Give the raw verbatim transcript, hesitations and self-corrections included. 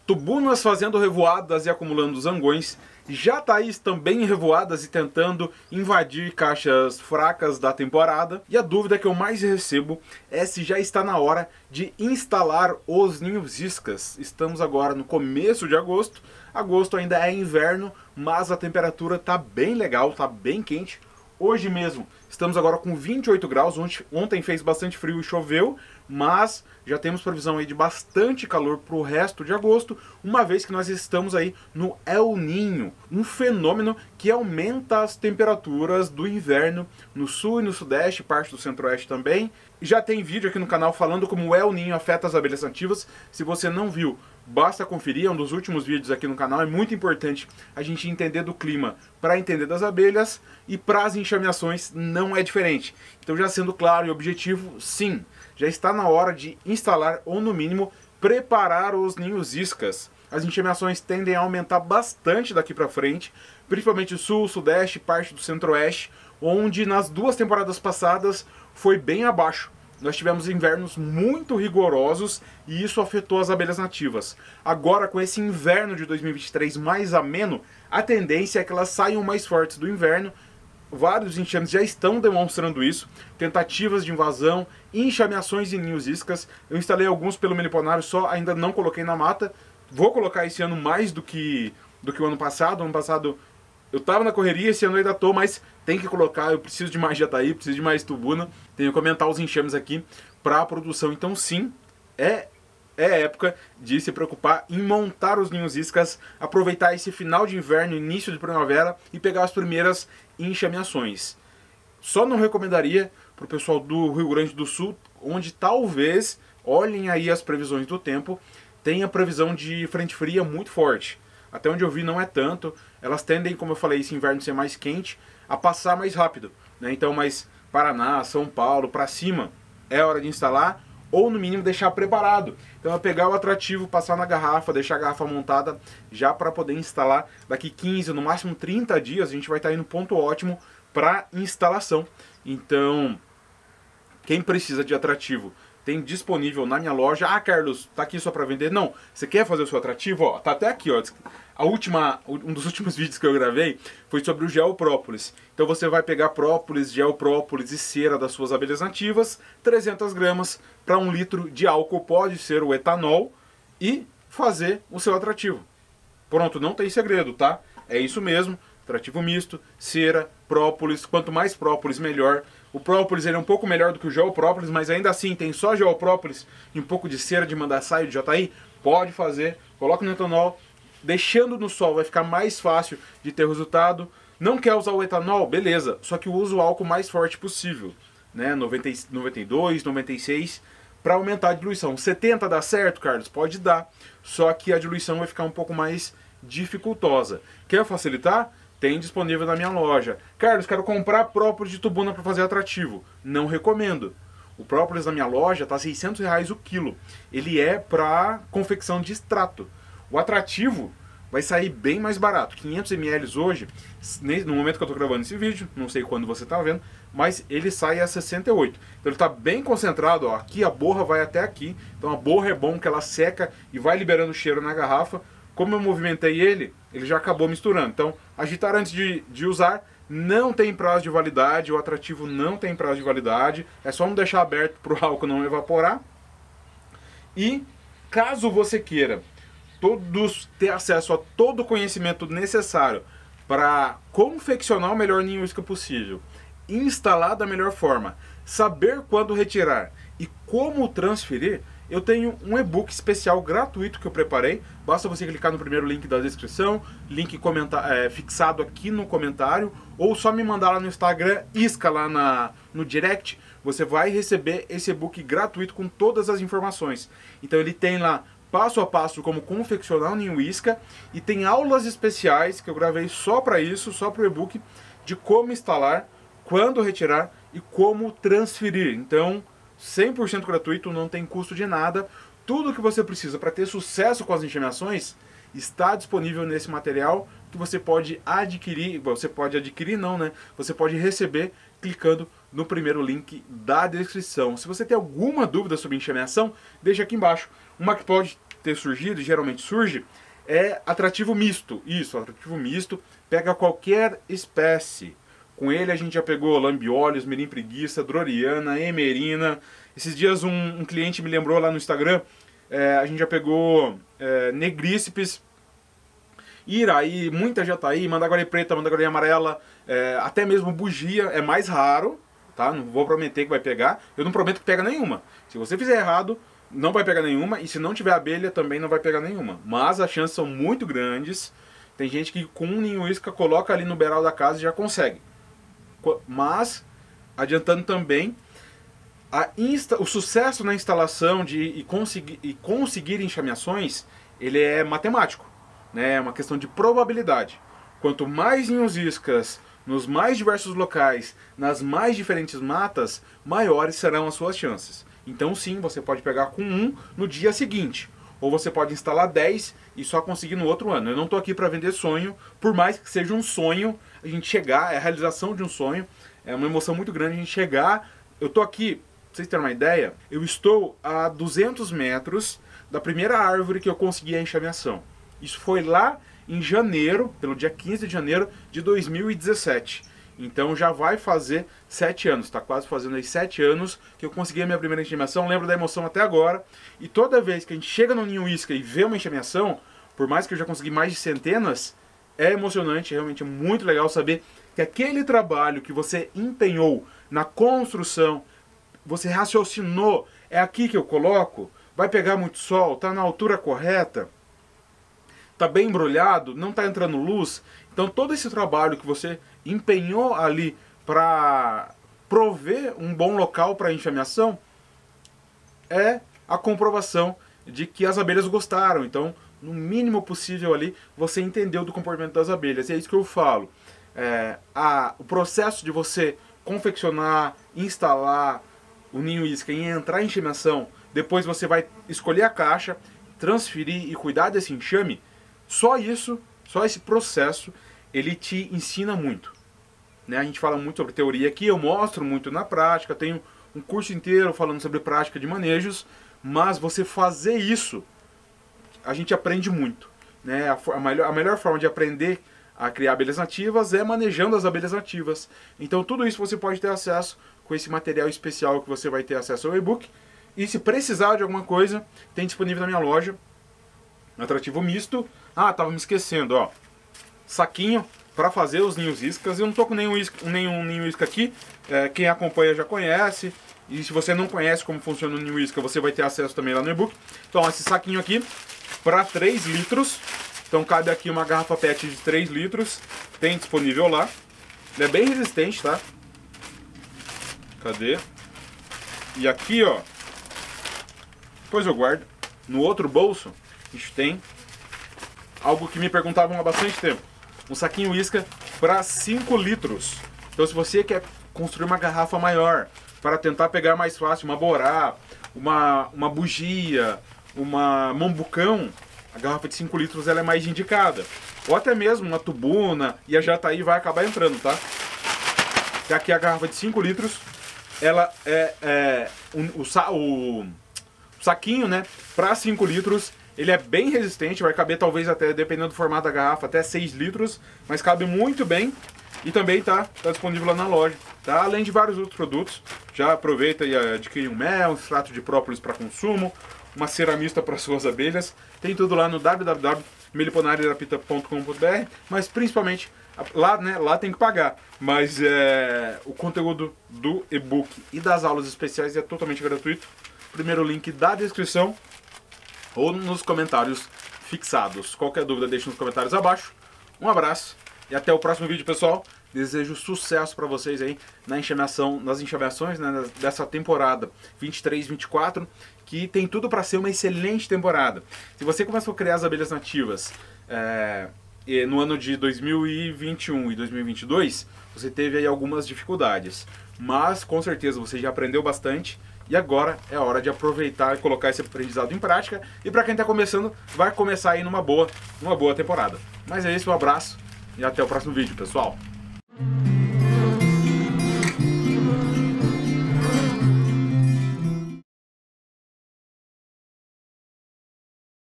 Tubunas fazendo revoadas e acumulando zangões, jataís também revoadas e tentando invadir caixas fracas da temporada. E a dúvida que eu mais recebo é se já está na hora de instalar os ninhos iscas. Estamos agora no começo de agosto, agosto ainda é inverno, mas a temperatura está bem legal, está bem quente. Hoje mesmo estamos agora com vinte e oito graus, ontem fez bastante frio e choveu, mas já temos previsão aí de bastante calor para o resto de agosto, uma vez que nós estamos aí no El Niño, um fenômeno que aumenta as temperaturas do inverno no sul e no sudeste, parte do centro-oeste também. Já tem vídeo aqui no canal falando como o El Niño afeta as abelhas nativas. Se você não viu, basta conferir, é um dos últimos vídeos aqui no canal. É muito importante a gente entender do clima para entender das abelhas, e para as enxameações não é diferente. Então, já sendo claro e objetivo, sim, já está na hora de instalar ou no mínimo preparar os ninhos iscas. As enxameações tendem a aumentar bastante daqui para frente, principalmente sul, sudeste, parte do centro-oeste, onde nas duas temporadas passadas foi bem abaixo. Nós tivemos invernos muito rigorosos e isso afetou as abelhas nativas. Agora, com esse inverno de dois mil e vinte e três mais ameno, a tendência é que elas saiam mais fortes do inverno. Vários enxames já estão demonstrando isso, tentativas de invasão, enxameações em ninhos iscas. Eu instalei alguns pelo meliponário só, ainda não coloquei na mata. Vou colocar esse ano mais do que, do que o ano passado. Ano passado eu estava na correria, esse ano eu ainda estou, mas tem que colocar. Eu preciso de mais jataí, preciso de mais tubuna. Tenho que aumentar os enxames aqui para a produção. Então sim, é... É época de se preocupar em montar os ninhos iscas, aproveitar esse final de inverno, início de primavera e pegar as primeiras enxameações. Só não recomendaria para o pessoal do Rio Grande do Sul, onde talvez, olhem aí as previsões do tempo, tenha previsão de frente fria muito forte. Até onde eu vi não é tanto, elas tendem, como eu falei, esse inverno ser mais quente, a passar mais rápido, né? Então, mais Paraná, São Paulo, para cima, é hora de instalar, ou no mínimo deixar preparado. Então é pegar o atrativo, passar na garrafa, deixar a garrafa montada já para poder instalar. Daqui quinze, no máximo trinta dias, a gente vai estar aí no ponto ótimo para instalação. Então, quem precisa de atrativo, tem disponível na minha loja. Ah, Carlos, tá aqui só para vender? Não, você quer fazer o seu atrativo? Ó, tá até aqui, ó. A última, um dos últimos vídeos que eu gravei foi sobre o gel própolis. Então você vai pegar própolis, gel própolis e cera das suas abelhas nativas, trezentas gramas para um litro de álcool, pode ser o etanol, e fazer o seu atrativo. Pronto, não tem segredo, tá? É isso mesmo, atrativo misto, cera, própolis, quanto mais própolis melhor. O própolis ele é um pouco melhor do que o gel própolis, mas ainda assim tem só gel própolis e um pouco de cera de mandaçaio, de jataí, pode fazer, coloca no etanol. Deixando no sol vai ficar mais fácil de ter resultado. Não quer usar o etanol? Beleza. Só que usa o álcool mais forte possível, né? noventa, noventa e dois, noventa e seis, para aumentar a diluição. setenta dá certo, Carlos? Pode dar. Só que a diluição vai ficar um pouco mais dificultosa. Quer facilitar? Tem disponível na minha loja. Carlos, quero comprar própolis de tubuna para fazer atrativo. Não recomendo. O própolis na minha loja está seiscentos reais o quilo. Ele é para confecção de extrato. O atrativo vai sair bem mais barato, quinhentos mililitros hoje, no momento que eu estou gravando esse vídeo, não sei quando você está vendo, mas ele sai a sessenta e oito. Então ele está bem concentrado, ó, aqui a borra vai até aqui, então a borra é bom que ela seca e vai liberando cheiro na garrafa. Como eu movimentei ele, ele já acabou misturando. Então agitar antes de, de usar, não tem prazo de validade, o atrativo não tem prazo de validade, é só não deixar aberto para o álcool não evaporar. E caso você queira todos ter acesso a todo o conhecimento necessário para confeccionar o melhor ninho isca possível, instalar da melhor forma, saber quando retirar e como transferir, eu tenho um e-book especial gratuito que eu preparei. Basta você clicar no primeiro link da descrição, link é, fixado aqui no comentário, ou só me mandar lá no Instagram, isca lá na, no direct, você vai receber esse e-book gratuito com todas as informações. Então ele tem lá passo a passo como confeccionar um ninho isca, e tem aulas especiais que eu gravei só para isso, só para o e-book, de como instalar, quando retirar e como transferir. Então, cem por cento gratuito, não tem custo de nada. Tudo que você precisa para ter sucesso com as enxameações está disponível nesse material, que você pode adquirir, você pode adquirir não, né? Você pode receber clicando no primeiro link da descrição. Se você tem alguma dúvida sobre enxameação, deixa aqui embaixo. Uma que pode ter surgido, geralmente surge, é atrativo misto. Isso, atrativo misto, pega qualquer espécie. Com ele a gente já pegou lambiólios, mirim preguiça, droriana, emerina. Esses dias um, um cliente me lembrou lá no Instagram, é, a gente já pegou é, negrícipes, iraí, muita jataí, mandaguari preta, mandaguari amarela, é, até mesmo bugia, é mais raro, tá? Não vou prometer que vai pegar, eu não prometo que pega nenhuma. Se você fizer errado, não vai pegar nenhuma, e se não tiver abelha, também não vai pegar nenhuma. Mas as chances são muito grandes. Tem gente que com um ninho isca coloca ali no beiral da casa e já consegue. Mas, adiantando também, a insta, o sucesso na instalação de, e, conseguir, e conseguir enxameações, ele é matemático, né? É uma questão de probabilidade. Quanto mais ninhos iscas nos mais diversos locais, nas mais diferentes matas, maiores serão as suas chances. Então sim, você pode pegar com um no dia seguinte, ou você pode instalar dez e só conseguir no outro ano. Eu não estou aqui para vender sonho, por mais que seja um sonho, a gente chegar, é a realização de um sonho, é uma emoção muito grande a gente chegar. Eu estou aqui, pra vocês terem uma ideia, eu estou a duzentos metros da primeira árvore que eu consegui a enxameação. Isso foi lá em janeiro, pelo dia quinze de janeiro de dois mil e dezessete. Então já vai fazer sete anos, está quase fazendo aí sete anos que eu consegui a minha primeira enxameação. Lembro da emoção até agora. E toda vez que a gente chega no ninho isca e vê uma enxameação, por mais que eu já consegui mais de centenas, é emocionante, realmente é muito legal saber que aquele trabalho que você empenhou na construção, você raciocinou, é aqui que eu coloco, vai pegar muito sol, está na altura correta, está bem embrulhado, não está entrando luz. Então todo esse trabalho que você empenhou ali para prover um bom local para enxameação é a comprovação de que as abelhas gostaram. Então, no mínimo possível ali, você entendeu do comportamento das abelhas. E é isso que eu falo. É, a, o processo de você confeccionar, instalar o ninho isca e entrar em enxameação, depois você vai escolher a caixa, transferir e cuidar desse enxame, só isso, só esse processo, ele te ensina muito. Né? A gente fala muito sobre teoria aqui, eu mostro muito na prática, tenho um curso inteiro falando sobre prática de manejos, mas você fazer isso, a gente aprende muito. Né? A, a, melhor, a melhor forma de aprender a criar abelhas nativas é manejando as abelhas nativas. Então tudo isso você pode ter acesso com esse material especial que você vai ter acesso ao e-book. E se precisar de alguma coisa, tem disponível na minha loja, Atrativo Misto. Ah, tava me esquecendo, ó. Saquinho para fazer os ninhos iscas. Eu não tô com nenhum, isca, nenhum ninho isca aqui. É, quem acompanha já conhece. E se você não conhece como funciona o ninho isca, você vai ter acesso também lá no e-book. Então, esse saquinho aqui para três litros. Então cabe aqui uma garrafa pet de três litros. Tem disponível lá. Ele é bem resistente, tá? Cadê? E aqui, ó. Depois eu guardo. No outro bolso, a gente tem algo que me perguntavam há bastante tempo. Um saquinho isca para cinco litros. Então se você quer construir uma garrafa maior, para tentar pegar mais fácil uma borá, uma, uma bugia, uma mambucão, a garrafa de cinco litros ela é mais indicada. Ou até mesmo uma tubuna, e a jataí vai acabar entrando, tá? E aqui a garrafa de cinco litros, ela é, é o, o, o saquinho, né, para cinco litros, ele é bem resistente, vai caber talvez até, dependendo do formato da garrafa, até seis litros, mas cabe muito bem. E também tá, tá disponível lá na loja, tá? Além de vários outros produtos. Já aproveita e adquire um mel, um extrato de própolis para consumo, uma ceramista para suas abelhas. Tem tudo lá no w w w ponto meliponararapita ponto com ponto b r, mas principalmente lá, né, lá tem que pagar. Mas é, o conteúdo do e-book e das aulas especiais é totalmente gratuito. Primeiro link da descrição ou nos comentários fixados. Qualquer dúvida deixe nos comentários abaixo. Um abraço e até o próximo vídeo, pessoal. Desejo sucesso para vocês aí na enxameação, nas enxameações, né, dessa temporada vinte e três, vinte e quatro, que tem tudo para ser uma excelente temporada. Se você começou a criar as abelhas nativas é, no ano de dois mil e vinte e um e dois mil e vinte e dois, você teve aí algumas dificuldades, mas com certeza você já aprendeu bastante. E agora é hora de aproveitar e colocar esse aprendizado em prática. E para quem está começando, vai começar aí numa boa, numa boa temporada. Mas é isso, um abraço e até o próximo vídeo, pessoal.